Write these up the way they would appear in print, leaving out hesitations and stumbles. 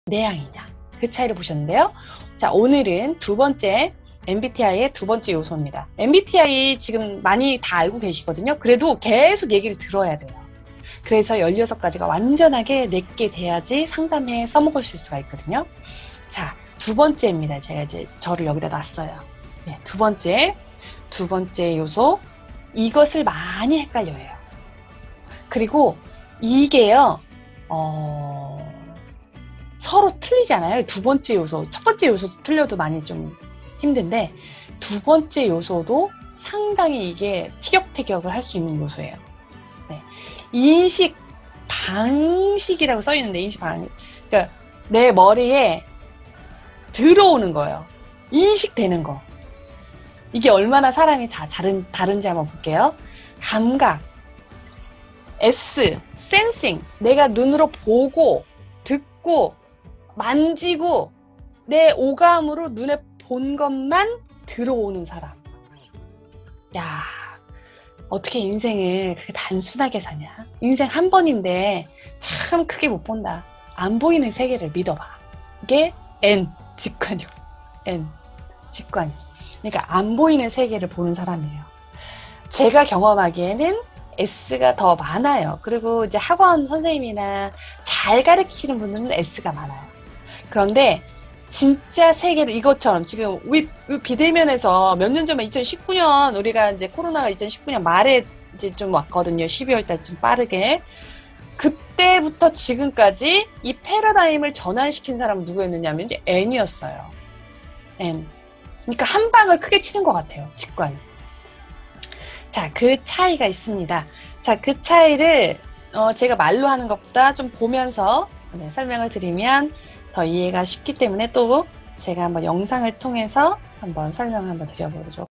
내향이냐, 그 차이를 보셨는데요. 자, 오늘은 두 번째 MBTI의 두 번째 요소입니다. MBTI 지금 많이 다 알고 계시거든요. 그래도 계속 얘기를 들어야 돼요. 그래서 16가지가 완전하게 내게 돼야지 상담에 써먹을 수가 있거든요. 자, 두 번째입니다. 제가 이제 저를 여기다 놨어요. 네, 두 번째 요소, 이것을 많이 헷갈려해요. 그리고 이게요, 서로 틀리잖아요. 두 번째 요소, 첫 번째 요소도 틀려도 많이 좀 힘든데, 두 번째 요소도 상당히 이게 티격태격을 할 수 있는 요소예요. 네. 인식 방식이라고 써 있는데, 인식 방식. 그러니까 내 머리에 들어오는 거예요. 인식되는 거. 이게 얼마나 사람이 다 다른지 한번 볼게요. 감각, S, 센싱. 내가 눈으로 보고, 듣고, 만지고, 내 오감으로 눈에 본 것만 들어오는 사람. 야, 어떻게 인생을 그렇게 단순하게 사냐? 인생 한 번인데 참 크게 못 본다. 안 보이는 세계를 믿어봐. 이게 N, 직관력. N, 직관력. 그러니까 안 보이는 세계를 보는 사람이에요. 제가 경험하기에는 S가 더 많아요. 그리고 이제 학원 선생님이나 잘 가르치시는 분들은 S가 많아요. 그런데 진짜 세계를 이것처럼 지금 우리 비대면에서 몇 년 전에 2019년 우리가 이제 코로나가 2019년 말에 이제 좀 왔거든요. 12월 달쯤 빠르게. 그때부터 지금까지 이 패러다임을 전환시킨 사람은 누구였느냐면 이제 N이었어요. N. 그러니까 한 방을 크게 치는 것 같아요. 직관. 자, 그 차이가 있습니다. 자, 그 차이를 제가 말로 하는 것보다 좀 보면서 설명을 드리면 더 이해가 쉽기 때문에 또 제가 한번 영상을 통해서 한번 설명을 한번 드려보죠.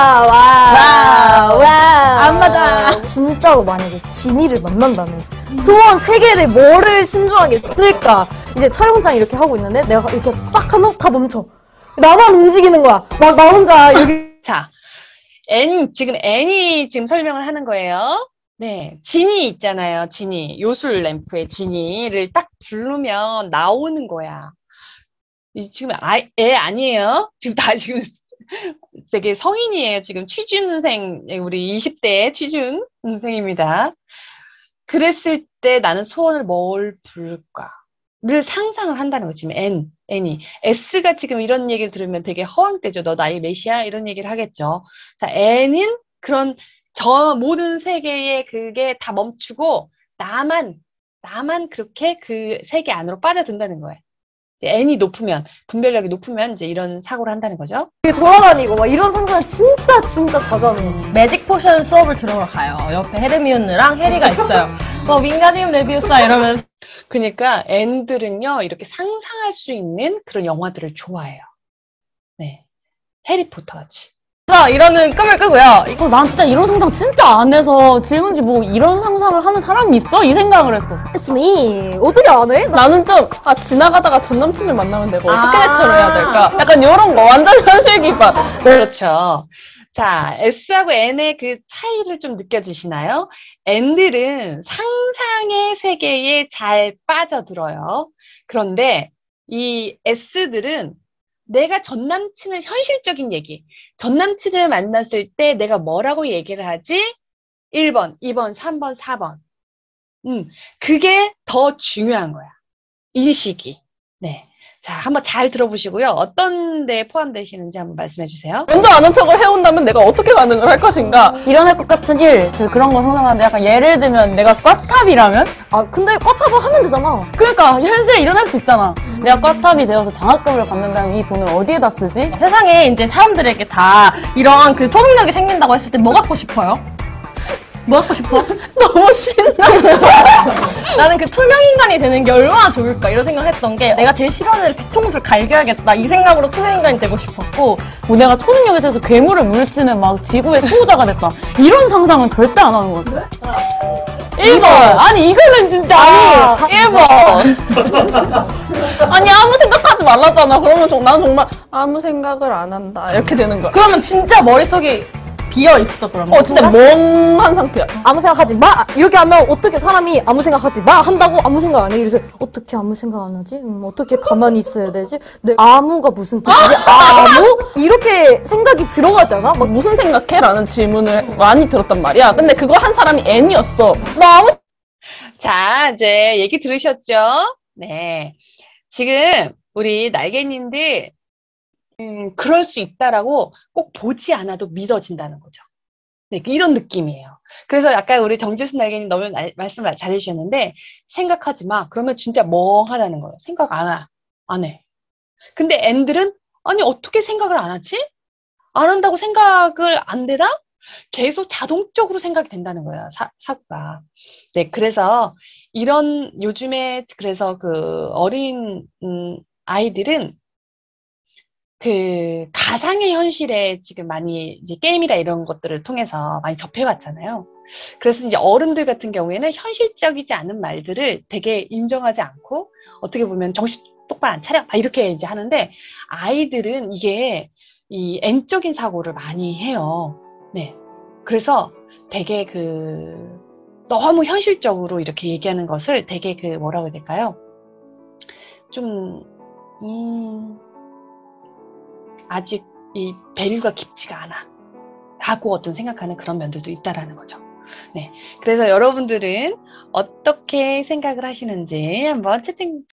안 맞아. 진짜로 만약에 진이를 만난다면 소원 3개를 뭐를 신중하게 쓸까? 이제 촬영장 이렇게 하고 있는데 내가 이렇게 빡 하면 다 멈춰. 나만 움직이는 거야. 막 나 혼자 여기. 자, 지금 N이 지금 설명을 하는 거예요. 네, 진이 있잖아요. 진이. 요술 램프의 진이를 딱 부르면 나오는 거야. 지금 애 아니에요. 지금 다 지금 되게 성인이에요. 지금 취준생, 우리 20대 취준생입니다. 그랬을 때 나는 소원을 뭘 부를까를 상상을 한다는 거. 지금 N이. S가 지금 이런 얘기를 들으면 되게 허황되죠. 너 나이 몇이야? 이런 얘기를 하겠죠. 자, N은 그런 저 모든 세계에 그게 다 멈추고 나만 그렇게 그 세계 안으로 빠져든다는 거예요. N이 높으면, 분별력이 높으면 이제 이런 사고를 한다는 거죠. 돌아다니고 막 이런 상상 진짜 자주 하는 거예요. 매직 포션 수업을 들으러 가요. 옆에 헤르미온느랑 해리가 있어요. 윙가디움 레비우사 이러면서. 그러니까 N들은요, 이렇게 상상할 수 있는 그런 영화들을 좋아해요. 네. 해리포터 같이. 이러는 꿈을 꾸고요. 난 진짜 이런 상상 진짜 안 해서 질문지 뭐 이런 상상을 하는 사람이 있어? 이 생각을 했어. It's me. 어떻게 안 해? 나는 좀 지나가다가 전 남친을 만나면 내가 어떻게 대처를 해야 될까? 약간 이런 거 완전 현실 기반. 그렇죠. 자, S하고 N의 그 차이를 좀 느껴지시나요? N들은 상상의 세계에 잘 빠져들어요. 그런데 이 S들은 내가 전 남친을 현실적인 얘기, 전 남친을 만났을 때 내가 뭐라고 얘기를 하지? 1번, 2번, 3번, 4번. 그게 더 중요한 거야. 인식이. 네. 자, 한번 잘 들어보시고요. 어떤 데에 포함되시는지 한번 말씀해 주세요. 먼저 아는 척을 해온다면 내가 어떻게 반응을 할 것인가? 일어날 것 같은 일, 그런 거 상상하는데 약간 예를 들면 내가 꽈탑이라면? 근데 꽈탑을 하면 되잖아. 그러니까 현실에 일어날 수 있잖아. 내가 꽈탑이 되어서 장학금을 받는다면 이 돈을 어디에다 쓰지? 세상에 이제 사람들에게 다 이런 그 초능력이 생긴다고 했을 때 뭐 갖고 싶어요? 뭐 갖고 싶어? 너무 신났어. 나는 그 투명 인간이 되는 게 얼마나 좋을까 이런 생각을 했던 게 내가 제일 싫어하는 뒤통수를 갈겨야겠다 이 생각으로 투명 인간이 되고 싶었고 뭐 내가 초능력에 대해서 괴물을 물리치는 막 지구의 수호자가 됐다. 이런 상상은 절대 안 하는 것 같아. 1번! 아니 이거는 진짜 1번! 아니 아무 생각하지 말라잖아. 그러면 난 정말 아무 생각을 안 한다 이렇게 되는 거야. 그러면 진짜 머릿속이 비어 있어 그러면. 진짜 멍한 상태야. 아무 생각하지 마! 이렇게 하면 어떻게 사람이 아무 생각하지 마! 한다고 아무 생각 안 해. 이래서 어떻게 아무 생각 안 하지? 어떻게 가만히 있어야 되지? 내 아무가 무슨 뜻이지? 아무? 이렇게 생각이 들어가지 않아? 막 무슨 생각해? 라는 질문을 많이 들었단 말이야. 근데 그거 한 사람이 N이었어. 나 아무 자, 이제 얘기 들으셨죠? 네. 지금 우리 날개님들 그럴 수 있다라고 꼭 보지 않아도 믿어진다는 거죠. 네, 이런 느낌이에요. 그래서 아까 우리 정지순 날개님 너무 말씀을 잘해주셨는데 생각하지 마. 그러면 진짜 멍하다는 거예요. 생각 안 해. 근데 N들은 아니 어떻게 생각을 안 하지? 안 한다고 생각을 안 되나? 계속 자동적으로 생각이 된다는 거예요. 사고가. 네, 그래서 이런 요즘에 그래서 그 어린 아이들은 그 가상의 현실에 지금 많이 이제 게임이나 이런 것들을 통해서 많이 접해왔잖아요. 그래서 이제 어른들 같은 경우에는 현실적이지 않은 말들을 되게 인정하지 않고 어떻게 보면 정신 똑바로 안 차려 막 이렇게 이제 하는데 아이들은 이게 이 N적인 사고를 많이 해요. 네. 그래서 되게 그 너무 현실적으로 이렇게 얘기하는 것을 되게 그 뭐라고 해야 될까요? 좀 아직 이 밸류가 깊지가 않아 하고 어떤 생각하는 그런 면들도 있다라는 거죠. 네, 그래서 여러분들은 어떻게 생각을 하시는지 한번 채팅